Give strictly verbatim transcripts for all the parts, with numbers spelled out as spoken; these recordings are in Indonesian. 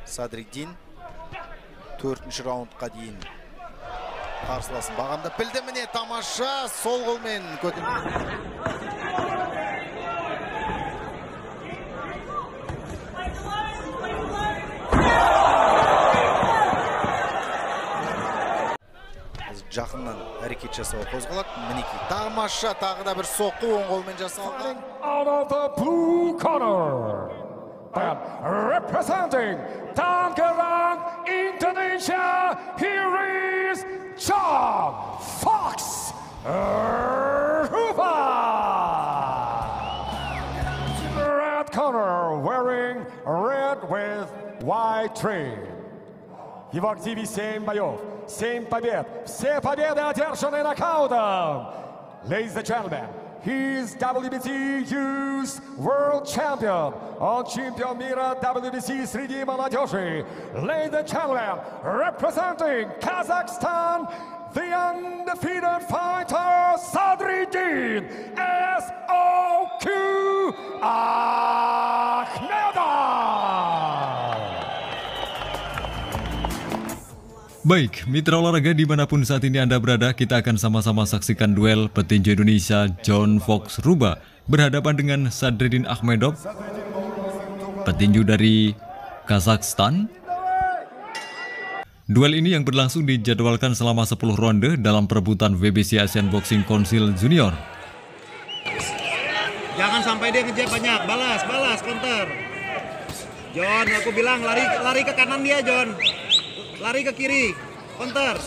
Sadriddin төртінші раундқа дейін қарсыласын бағамдап білді. Міне тамаша сол қолмен көтерді. Жақыннан әрекет жасауға қозғалады. Мінекей тамаша тағы да бір соққы оң қолмен жасалған. Out of the blue corner, and representing Tangerang, Indonesia, here is John Fox Ruba. Red corner, wearing red with white trim. Его активе семь боев, семь побед. Все победы одержаны нокаутом. Ladies and gentlemen, he's дабл ю би си Youth World Champion. Он чемпион мира дабл ю би си среди молодежи. Ladies and gentlemen, representing Kazakhstan, the undefeated fighter Sadriddin эс о кью Akhmedov. Baik, mitra olahraga dimanapun saat ini Anda berada, kita akan sama-sama saksikan duel petinju Indonesia John Fox Ruba berhadapan dengan Sadriddin Akhmedov, petinju dari Kazakhstan. Duel ini yang berlangsung dijadwalkan selama sepuluh ronde dalam perebutan W B C Asian Boxing Council Junior. Jangan sampai dia ngejab banyak, balas, balas, counter. John, aku bilang lari, lari ke kanan dia, John. Lari ke kiri, counter.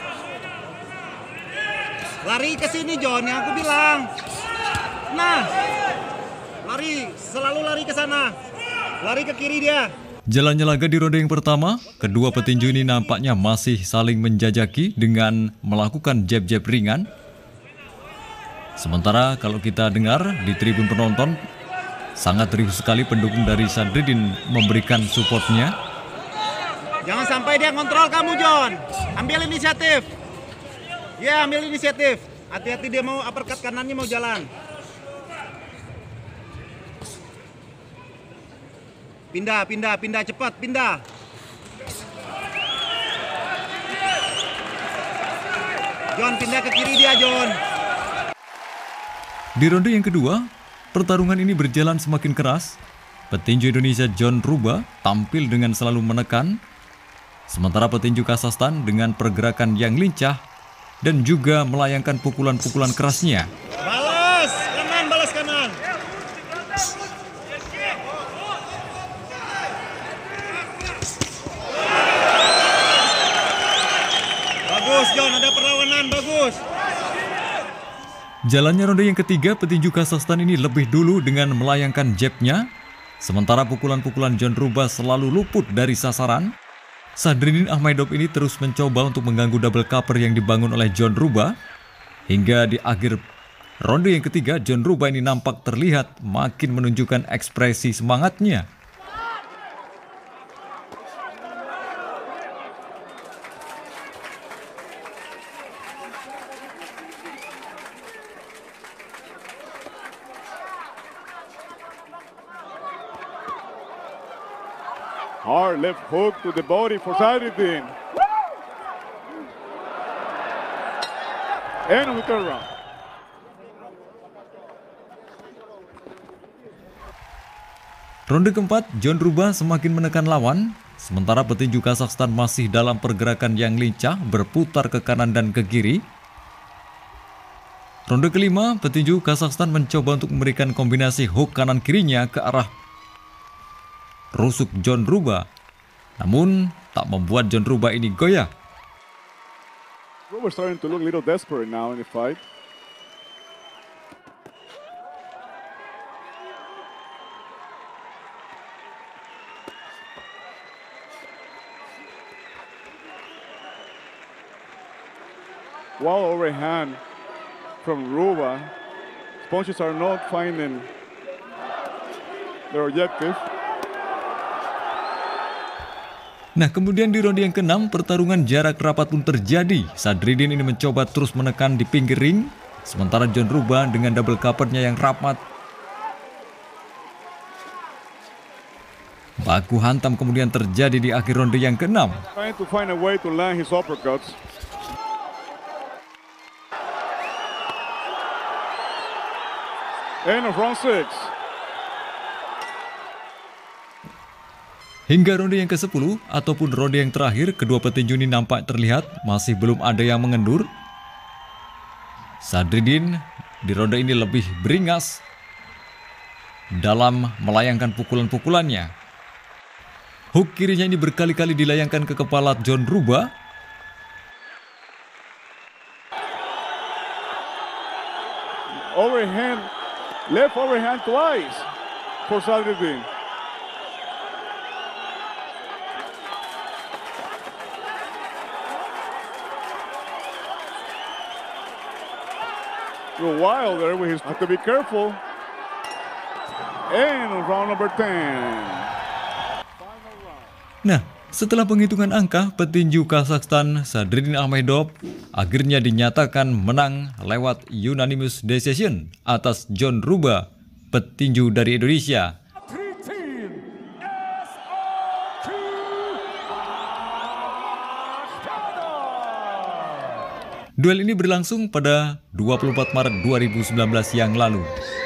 Lari ke sini, John, yang aku bilang. Nah, lari, selalu lari ke sana. Lari ke kiri dia. Jalannya laga di ronde yang pertama, kedua petinju ini nampaknya masih saling menjajaki dengan melakukan jab-jab ringan. Sementara kalau kita dengar di tribun penonton, sangat riuh sekali pendukung dari Sadriddin memberikan supportnya. Jangan sampai dia ngontrol kamu, John. Ambil inisiatif. Ya, ambil inisiatif. Hati-hati dia mau uppercut kanannya mau jalan. Pindah, pindah, pindah cepat, pindah. John, pindah ke kiri dia, John. Di ronde yang kedua, pertarungan ini berjalan semakin keras. Petinju Indonesia John Ruba tampil dengan selalu menekan. Sementara petinju Kazakhstan dengan pergerakan yang lincah dan juga melayangkan pukulan-pukulan kerasnya. Balas kanan, balas kanan. Bagus, John, ada perlawanan, bagus. Jalannya ronde yang ketiga, petinju Kazakhstan ini lebih dulu dengan melayangkan jabnya. Sementara pukulan-pukulan John Ruba selalu luput dari sasaran. Sadriddin Akhmedov ini terus mencoba untuk mengganggu double cover yang dibangun oleh John Ruba. Hingga di akhir ronde yang ketiga, John Ruba ini nampak terlihat makin menunjukkan ekspresi semangatnya. Hard left hook to the body for Sadriddin. And we turn around. Ronde keempat, John Ruba semakin menekan lawan. Sementara petinju Kazakhstan masih dalam pergerakan yang lincah, berputar ke kanan dan ke kiri. Ronde kelima, petinju Kazakhstan mencoba untuk memberikan kombinasi hook kanan kirinya ke arah rusuk John Ruba, namun tak membuat John Ruba ini goyah. Ruba starting to look a little desperate now in the fight. Wild overhand from Ruba. Punches are not finding their objective. Nah, kemudian di ronde yang keenam, pertarungan jarak rapat pun terjadi. Sadriddin ini mencoba terus menekan di pinggir ring, sementara John Ruba dengan double covernya yang rapat Baku hantam kemudian terjadi di akhir ronde yang keenam. Trying to find a way to land his uppercuts. End of round six. Hingga ronde yang kesepuluh ataupun ronde yang terakhir, kedua petinju ini nampak terlihat masih belum ada yang mengendur. Sadriddin di ronde ini lebih beringas dalam melayangkan pukulan-pukulannya. Hook kirinya ini berkali-kali dilayangkan ke kepala John Ruba. Overhand, left overhand twice for Sadriddin. Go wild there with his, have to be careful. And round number ten. Nah, setelah penghitungan angka, petinju Kazakhstan Sadriddin Ahmedov akhirnya dinyatakan menang lewat unanimous decision atas John Ruba, petinju dari Indonesia. Duel ini berlangsung pada dua puluh empat Maret dua ribu sembilan belas yang lalu.